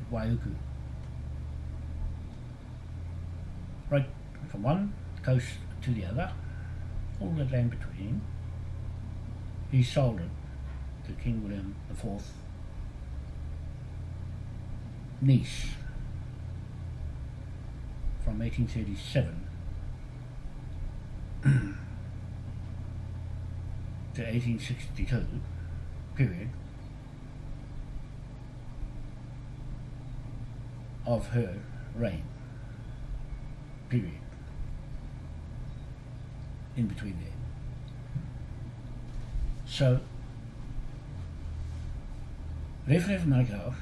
Waiuku. Right from one coast to the other, all the land between, he sold it to King William IV niece from 1837 to 1862 period of her reign period in between there. So Rewharewha Manukau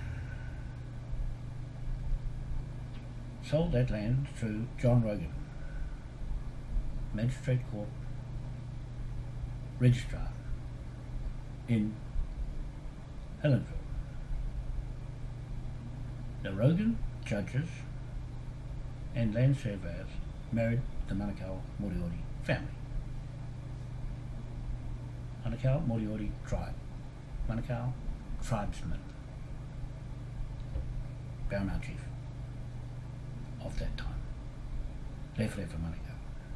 sold that land to John Rogan, Magistrate Court Registrar in Helensville. The Rogan judges and land surveyors married the Manukau Moriori family. Manukau Moriori tribe. Manukau tribesman. Paramount chief of that time. Rewharewha Manukau.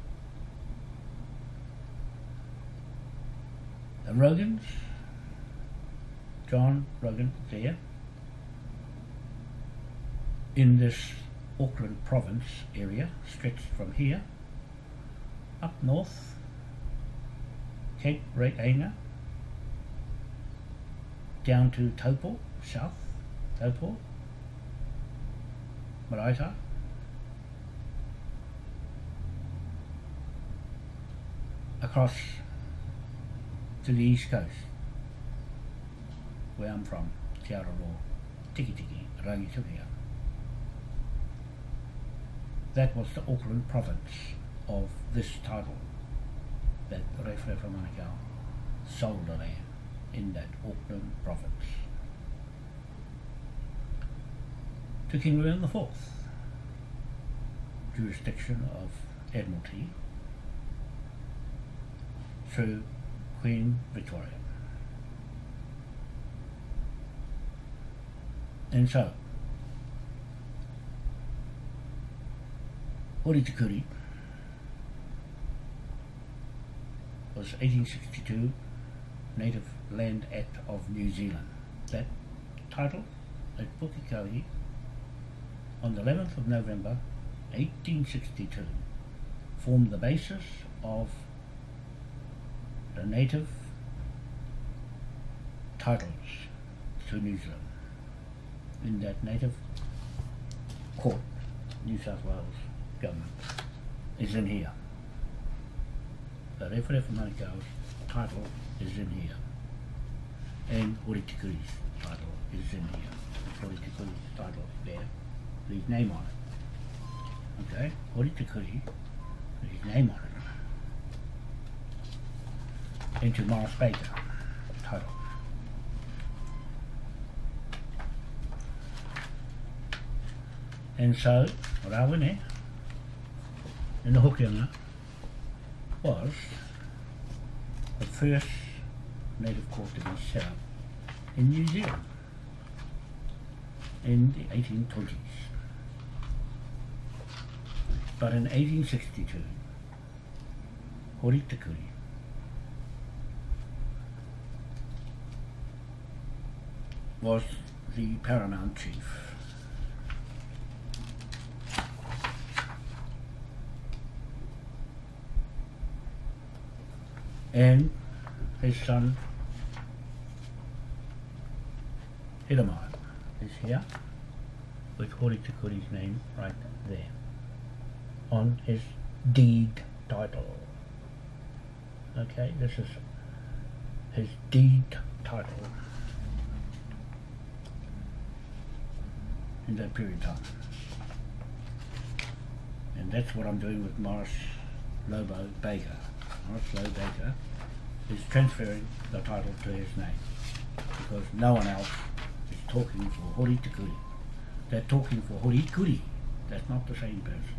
The Rogans, John Rogan there, in this Auckland province area, stretched from here up north, Cape Reinga, down to Taupo, south, Taupo, Maraita, across to the east coast, where I'm from, Te Araroa, Tiki Tiki, Rangitukia. That was the Auckland province of this title that Rewharewha Manukau sold the land in that Auckland province to King William IV, jurisdiction of Admiralty, through Queen Victoria. And so, Hori Te Kuri was 1862 Native Land Act of New Zealand. That title at Pukekohe on the 11th of November 1862 formed the basis of the native titles to New Zealand in that native court. New South Wales government is in here. The Rewharewha Manukau's title is in here, and Hori Te Kuri's title is in here. Hori Te Kuri's title there, his name on it. Okay, Hori Te Kuri, his name on it. Into Morris Baker title. And so, Rawene in the Hokianga was the first native court to be set up in New Zealand in the 1820s. But in 1862, Hori Te Kuri was the paramount chief. And his son Hiramai is here with Hori Te Kuri's name right there on his deed title. Okay, this is his deed title in that period of time. And that's what I'm doing with Morris Lobo Baker. Morris Lobo Baker is transferring the title to his name because no one else is talking for Hori Te Kuri. They're talking for Hori Kuri. That's not the same person.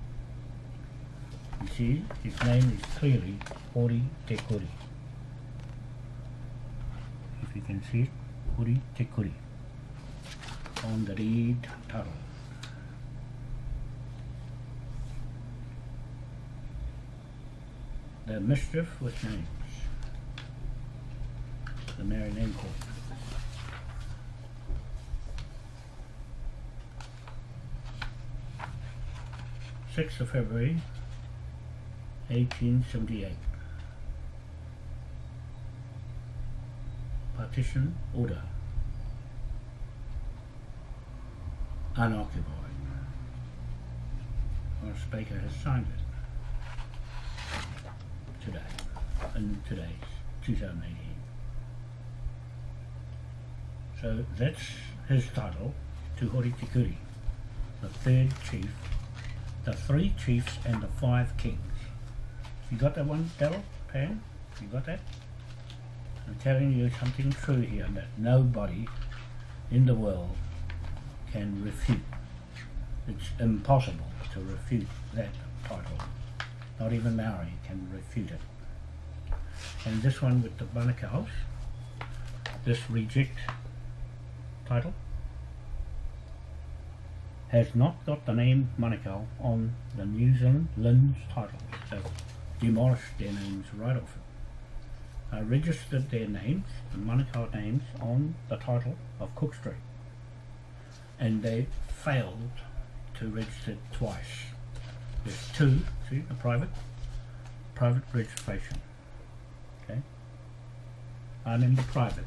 You see, his name is clearly Hori Te Kuri. If you can see it, Hori Te Kuri. on the deed title. The Mischief with Names. The Mary Name Court. February 1878. Partition order. Unoccupied. Horace Baker has signed it today, in today's 2018. So that's his title to Hori Te Kuri, the third chief, the 3 chiefs and the 5 kings. You got that one, Daryl? Pam? You got that? I'm telling you something true here that nobody in the world can refute. It's impossible to refute that title. Not even Maori can refute it. And this one with the Manukau's, this reject title, has not got the name Manukau on the New Zealand Lynns titles. They've demolished their names right off it. I registered their names, the Manukau names, on the title of Cook Street. And they failed to register it twice. There's 2, see, a private registration. Okay? I'm in the private.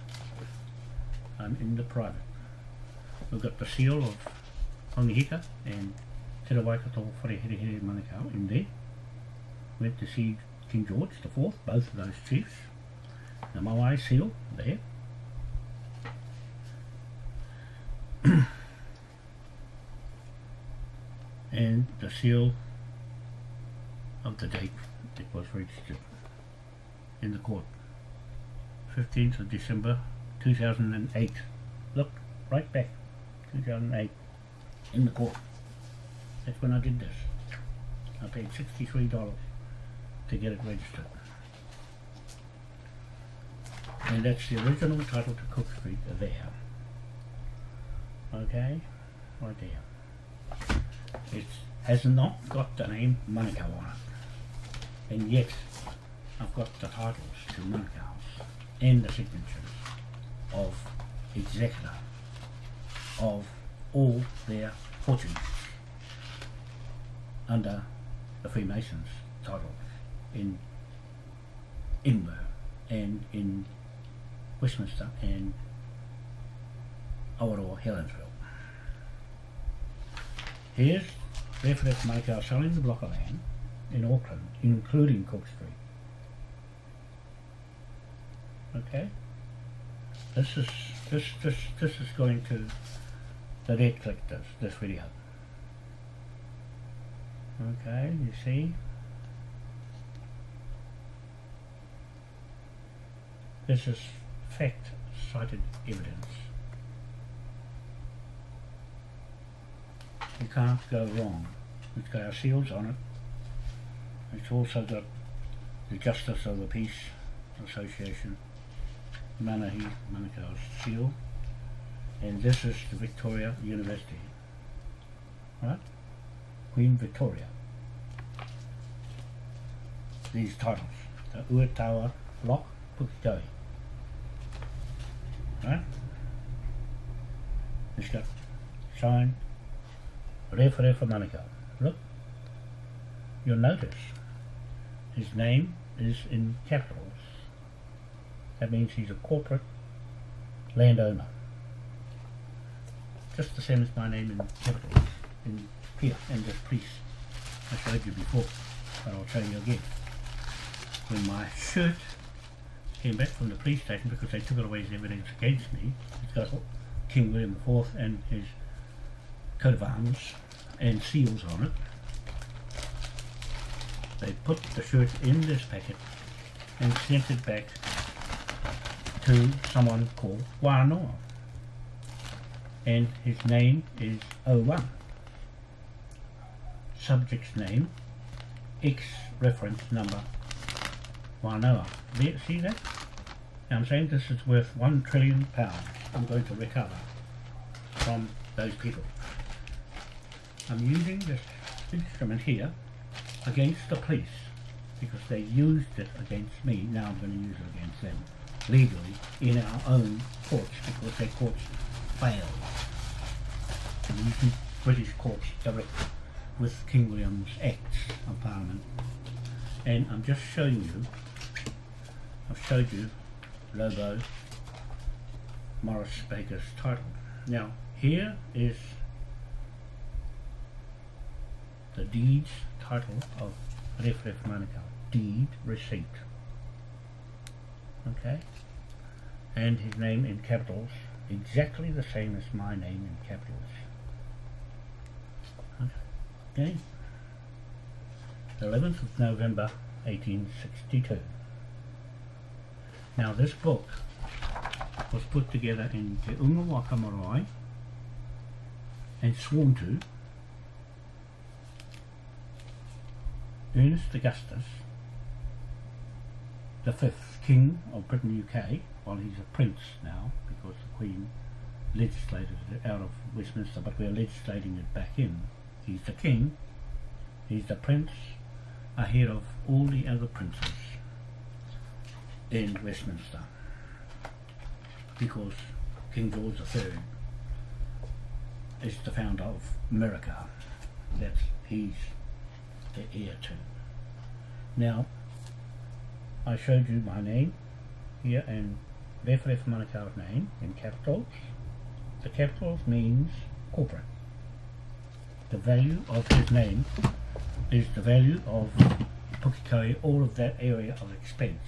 We've got the seal of Hongihika and Te Waikato Whareherehere Manukau in there. Went to see King George IV, both of those chiefs. The Maui seal there. And the seal of the date it was registered in the court. 15th of December 2008. Look, right back, 2008, in the court. That's when I did this. I paid $63 to get it registered. And that's the original title to Cook Street there. Okay, right there. It has not got the name Manukau on it. And yet, I've got the titles to Manukau's and the signatures of executor of all their fortunes under the Freemasons titles in Edinburgh and in Westminster and Awaroa, Helensville. Here's Referee Manukau selling the block of land in Auckland, including Cook Street. Okay, this is going to the red collectors, this video. Okay, you see, this is fact-cited evidence. You can't go wrong. It's got our seals on it. It's also got the Justice of the Peace Association, Manahi Manukau's seal, and this is the Victoria University, right? Queen Victoria. These titles, the Uetawa Lock Pukekohe, right? It's got signed Referee Manukau. Look, you'll notice his name is in capitals. That means he's a corporate landowner. Just the same as my name in capitals in here and this piece I showed you before, but I'll show you again. When my shirt came back from the police station because they took it away as evidence against me, it's got King William IV and his coat of arms and seals on it. They put the shirt in this packet and sent it back to someone called Wanoa, and his name is 01. Subject's name, X reference number Wanoa. There, see that? Now I'm saying this is worth £1 trillion. I'm going to recover from those people. I'm using this instrument here against the police because they used it against me. Now I'm going to use it against them legally in our own courts because their courts failed. I'm using British courts directly with King William's Acts of Parliament, and I'm just showing you, I've showed you Lobo Morris Baker's title. Now here is the deed's title of Ref Manukau, deed receipt. Okay, and his name in capitals, exactly the same as my name in capitals. Okay, 11th of November 1862. Now this book was put together in Te Unga Waka Marae and sworn to Ernest Augustus, the 5th King of Britain UK, while he's a prince now because the Queen legislated it out of Westminster, but we're legislating it back in. He's the King, he's the Prince, ahead of all the other princes in Westminster, because King George III is the founder of America. That's he's the heir to. Now, I showed you my name here and Ref Manukau's name in capitals. The capitals means corporate. The value of his name is the value of Pukekohe, all of that area of expense,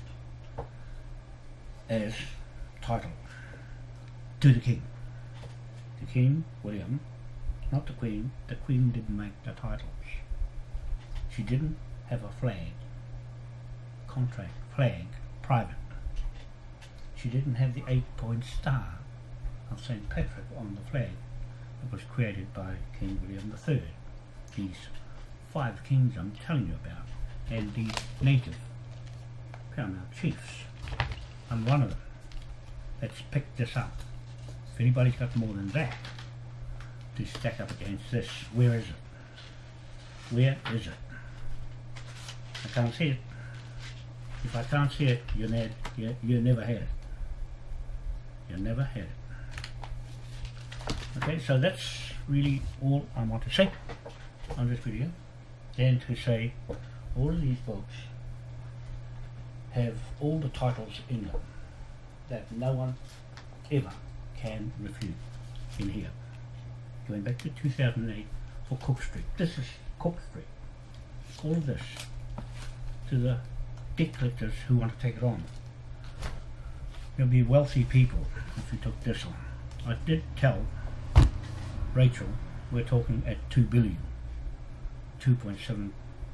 as title to the King. The King, William, not the Queen. The Queen didn't make the titles. She didn't have a flag, contract flag, private. She didn't have the 8-point star of St. Patrick on the flag that was created by King William III. These 5 kings I'm telling you about, and these native paramount chiefs. I'm one of them that's picked this up. If anybody's got more than that to stack up against this, where is it? Where is it? I can't see it. If I can't see it, you never had it. You never had it. Okay, so that's really all I want to say on this video, and to say all of these books have all the titles in them that no one ever can refute in here. Going back to 2008 for Cook Street. This is Cook Street. All of this to the debt collectors who want to take it on. There'll be wealthy people if you took this on. I did tell Rachel we're talking at 2 billion, 2.715800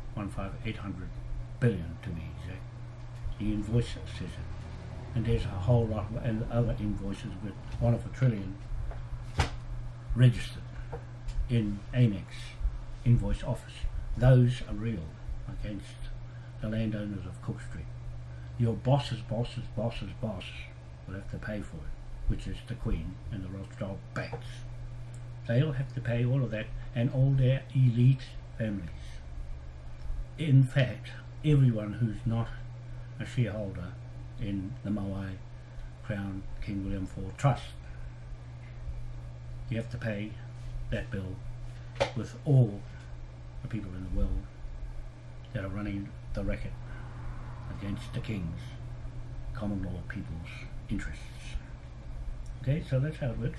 billion to be exact. The invoice says it, and there's a whole lot of other invoices with $1 trillion registered in Amex invoice office. Those are real against the landowners of Cook Street. Your boss's boss will have to pay for it, which is the Queen and the Rothschild banks. They'll have to pay all of that and all their elite families. In fact, everyone who's not a shareholder in the Moai Crown King William IV Trust, you have to pay that bill with all the people in the world that are running the racket against the King's common law people's interests. Okay, so that's how it works.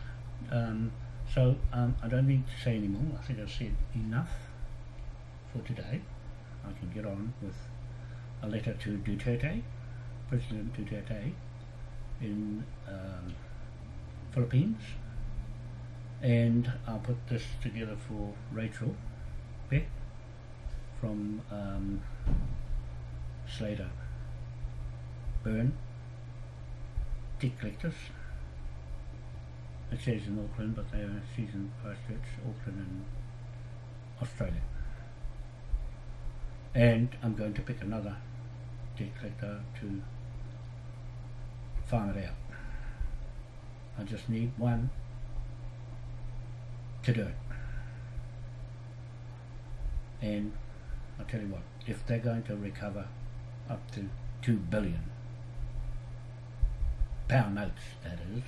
I don't need to say anymore. I think I've said enough for today. I can get on with a letter to Duterte, President Duterte in Philippines, and I'll put this together for Rachel Beck from Slater Burn debt collectors. It says in Auckland, but they are in Christchurch, Auckland and Australia. And I'm going to pick another debt collector to farm it out. I just need one to do it. And I'll tell you what, if they're going to recover up to 2 billion pound notes, that is,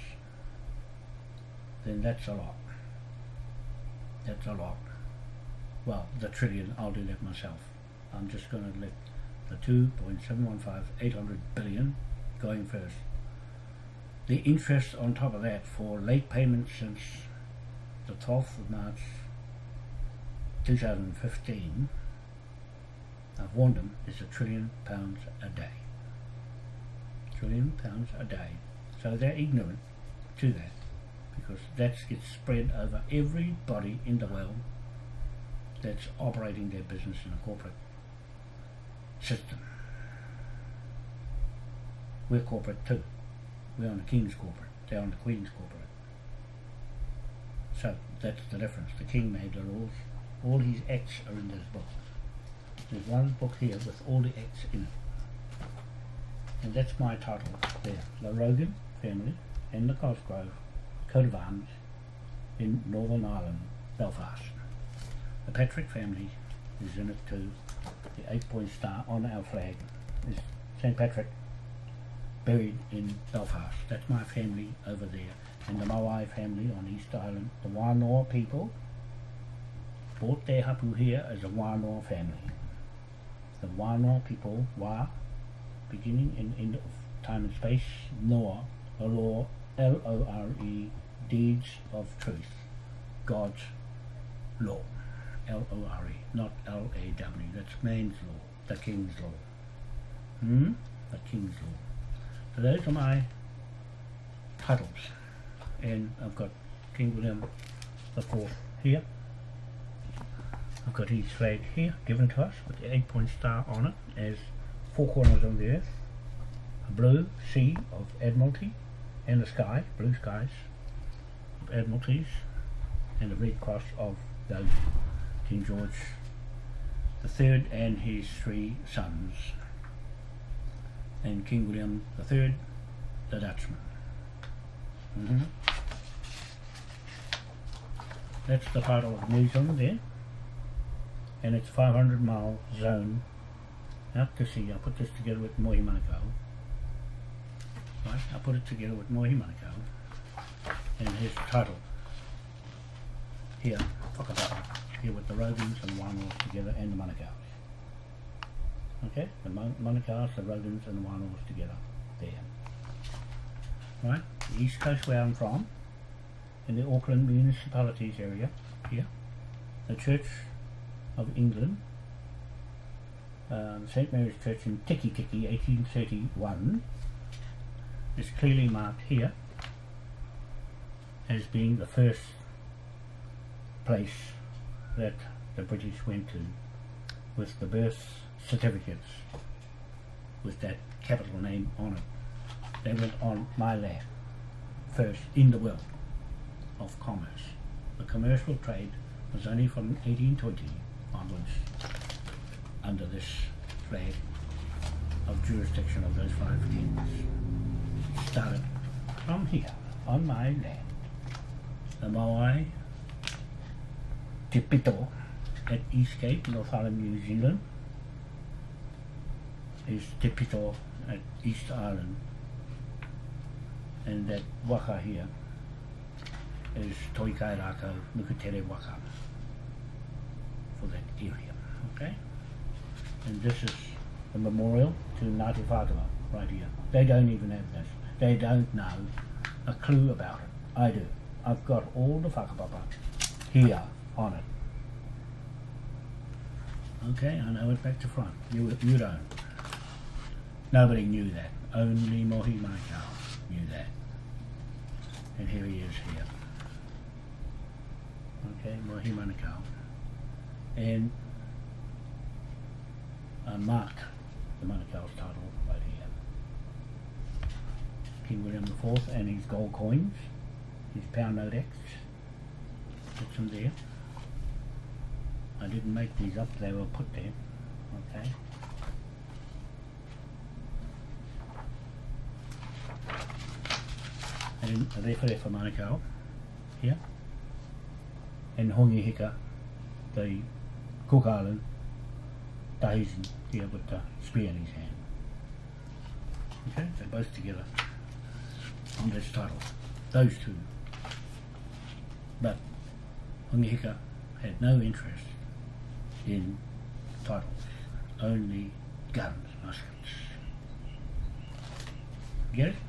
then that's a lot. That's a lot. Well, the trillion, I'll do that myself. I'm just going to let the 2.715, 800 billion going first. The interest on top of that for late payments since the 12th of March 2015, I've warned them, is £1 trillion a day. £1 trillion a day. So they're ignorant to that, because that gets spread over everybody in the world that's operating their business in a corporate system. We're corporate too. We're on the King's corporate, they're on the Queen's corporate. So that's the difference. The King made the rules. All his acts are in this book. There's one book here with all the acts in it. And that's my title there. The Rogan family and the Cosgrove coat of arms in Northern Ireland, Belfast. The Patrick family is in it too. The 8-point star on our flag is St. Patrick, buried in Belfast. That's my family over there. And the Maui family on East Island, the Wānoa people, brought their hapu here as a Wānoa family. The Wānoa people, Wā, beginning and end of time and space, Noa, the law, L-O-R-E, deeds of truth, God's law, L-O-R-E, not L-A-W, that's man's law, the King's law. The King's law. So those are my titles, and I've got King William IV here. I've got his flag here, given to us, with the 8-point star on it, as 4 corners of the earth, a blue sea of Admiralty, and the sky, blue skies of Admiralties, and the red cross of those King George III and his 3 sons, and King William III, the Dutchman. That's the title of New Zealand there, and it's 500-mile zone out to sea. I put this together with Mohi Manukau. Right, I put it together with Mohi Manukau, and his title here, Whakapapa, here with the Rogans and the Wānoas together, and the Manukau's. Okay, the Manukau's, the Rogans and the Wānoas together there. Right, the east coast where I'm from, in the Auckland municipalities area here, the Church of England, St. Mary's Church in Tiki Tiki, 1831, is clearly marked here as being the first place that the British went to with the birth certificates with that capital name on it. They went on my land first in the world of commerce. The commercial trade was only from 1820 onwards under this flag of jurisdiction of those 5 kings. It started from here, on my land. The Maui, Te Pito at Eastgate, North Island, New Zealand, is Te Pito at East Island, and that waka here is Toikairako Nukutere Waka for that area, okay? And this is the memorial to Ngāti Whātua right here. They don't even have this. They don't know a clue about it. I do. I've got all the whakapapa here on it. Okay, I know it back to front. You don't. Nobody knew that. Only Mohi Manukau knew that. And here he is here. Okay, Mohi Manukau. And I marked the Manukau's title right here. King William IV and his gold coins, his pound note X. Put them there. I didn't make these up, they were put there. Okay. And a referee for Manukau here. and Hongi Hika, the Cook Island Tahitian here with the spear in his hand. Okay, they're both together on this title, those two. But Hongi Hika had no interest in titles, only guns, muskets. Get it?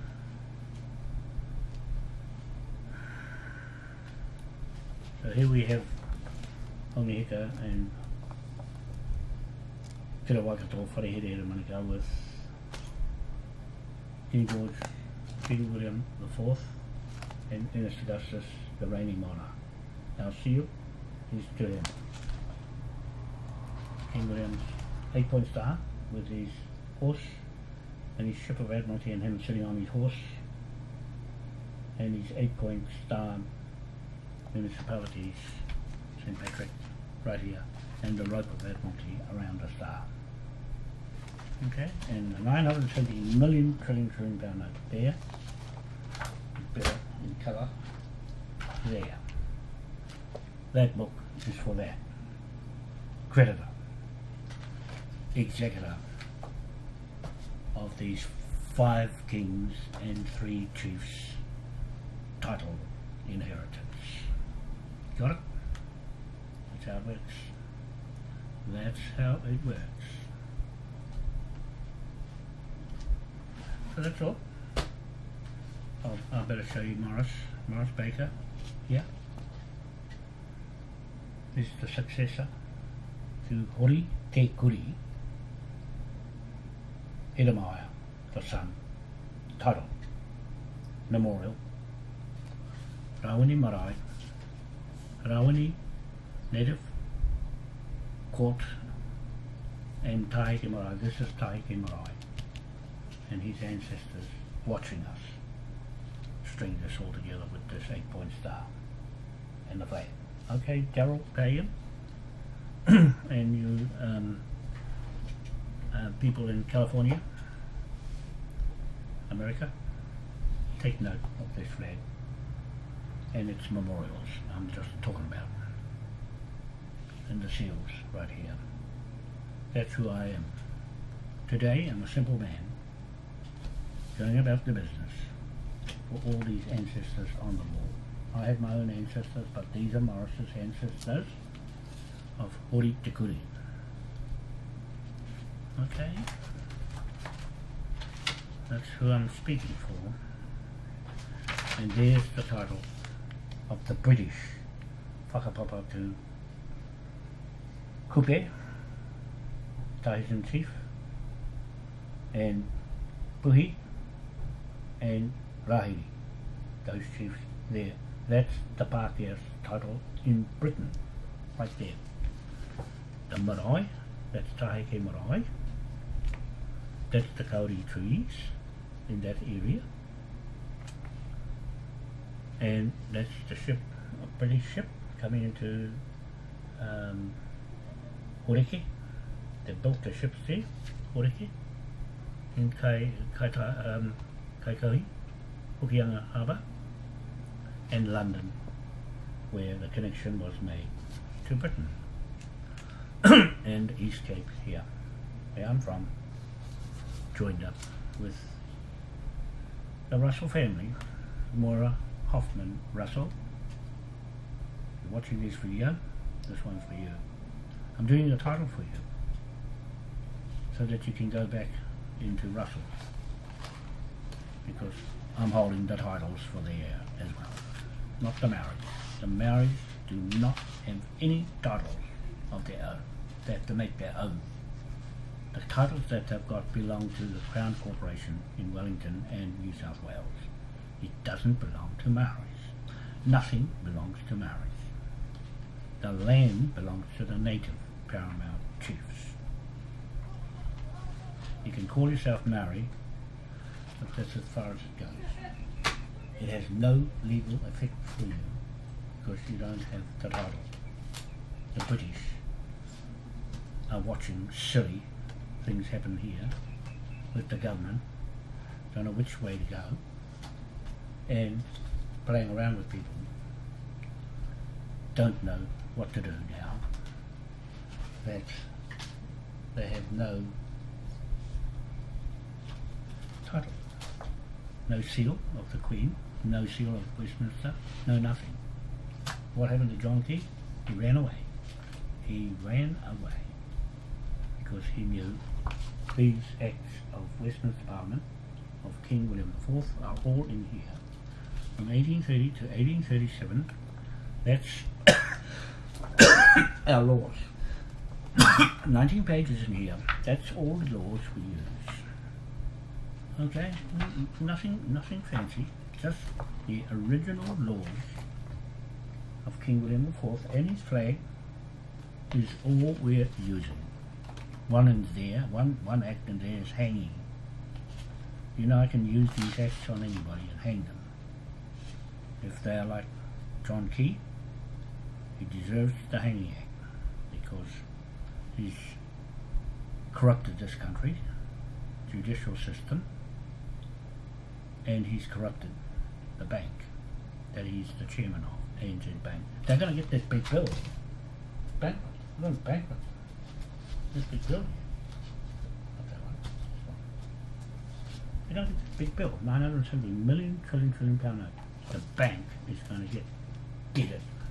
So here we have Hongi Hika and Te Waikato Wharehere e Manukau with King George, King William IV and Ernest Augustus, the reigning monarch. Our seal is to him. King William's 8-point star with his horse and his ship of Admiralty and him sitting on his horse, and his 8-point star municipalities, St. Patrick right here, and the rope of Admiralty around the star. Okay, and the 970 million trillion pound note there, better in colour, there. That book is for that. Creditor, executor of these 5 kings and 3 chiefs title inheritance. Got it? That's how it works. That's how it works. So that's all. I better show you Morris Baker here. This is the successor to Hori Te Kuri Edamaya, the son, title, memorial, Rawini Marae, Rawini native, court, and Tahiti Marae. This is Tahiti Marae and his ancestors watching us string this all together with this 8-point star and the flag. Okay, Daryl Pagan and you people in California, America, take note of this flag and its memorials I'm just talking about, and the seals right here. That's who I am. Today I'm a simple man going about the business for all these ancestors on the wall. I have my own ancestors, but these are Morris's ancestors of Hori Te Kuri. Okay, that's who I'm speaking for. And there's the title of the British Whakapapa to Kupe, Tahitian chief, and Puhi and Rahiri, those chiefs there. That's the Pākehā's title in Britain, right there. The marae, that's Taheke Marae, that's the kauri trees in that area, and that's the ship, a British ship coming into Horeke. They built the ships there, Horeke, in Kaikohe, Hokianga Harbour, and London, where the connection was made to Britain. And East Cape here, where I'm from, joined up with the Russell family, Maura Hoffman Russell. If you're watching this video, this one's for you. I'm doing the title for you, so that you can go back into Russell, because I'm holding the titles for the heir as well, not the Maoris. The Maoris do not have any titles of their own. They have to make their own. The titles that they've got belong to the Crown Corporation in Wellington and New South Wales. It doesn't belong to Maoris. Nothing belongs to Maoris. The land belongs to the native paramount chiefs. You can call yourself Maori, but that's as far as it goes. It has no legal effect for you because you don't have the title. The British are watching silly things happen here with the government, don't know which way to go, and playing around with people don't know what to do now, that they have no title, no seal of the Queen, no seal of Westminster, no nothing. What happened to John Key? He ran away. He ran away because he knew these acts of Westminster Parliament of King William IV are all in here. From 1830 to 1837, that's our laws. 19 pages in here. That's all the laws we use. Okay, nothing fancy. Just the original laws of King William IV, and his flag is all we're using. One in there, one act in there is hanging. You know, I can use these acts on anybody and hang them. If they're like John Key, he deserves the hanging act because he's corrupted this country, judicial system, and he's corrupted the bank that he's the chairman of, ANZ Bank. They're going to get this big bill. Bankrupt. They're going bankrupt. This big bill here. Not that one. They're going to get this big bill, 970 million trillion pound note. The bank is going to get it.